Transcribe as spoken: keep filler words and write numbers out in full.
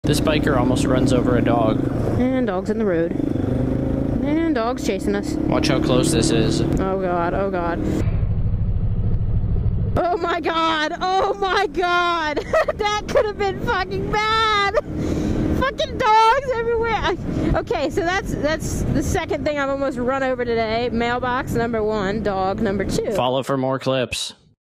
This biker almost runs over a dog. And dogs in the road. And dogs chasing us. Watch how close this is. Oh god, oh god. Oh my god, oh my god! That could have been fucking bad! Fucking dogs everywhere! I, okay, so that's that's the second thing I've almost run over today. Mailbox number one, dog number two. Follow for more clips.